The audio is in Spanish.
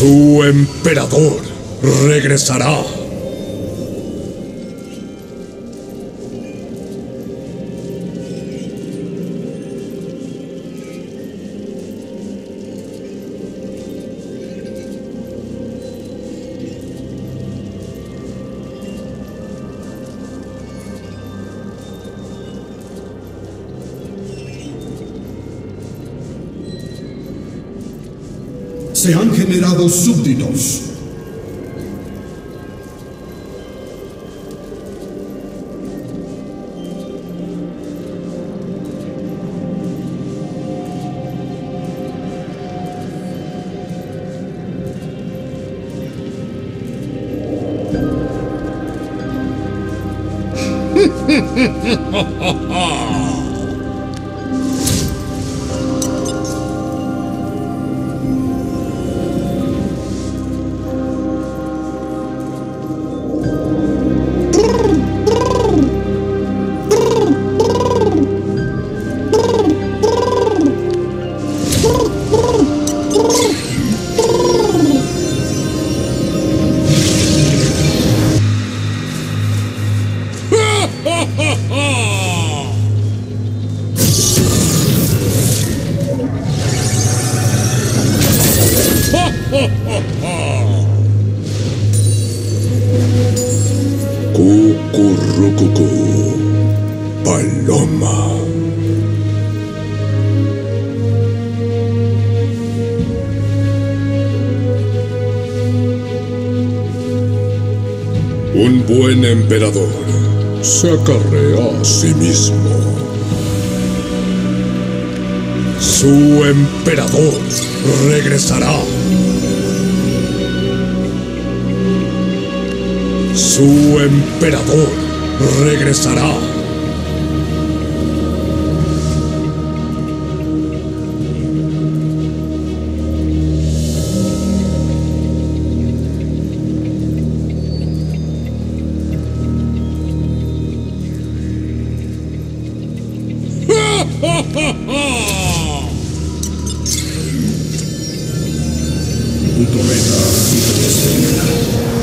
Su emperador regresará. Se han generado súbditos. Cucurrucucú, paloma. Un buen emperador se acarrea a sí mismo. Su emperador regresará. Su emperador regresará. Tu torreta ha sido destruida.